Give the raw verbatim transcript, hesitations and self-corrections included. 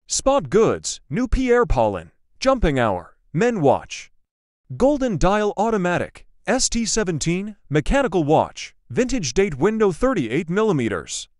Spot Goods, new Pierre Paulin, Jumping Hour, Men Watch. Golden Dial Automatic, S T seventeen, Mechanical Watch, Vintage Date Window thirty-eight millimeters.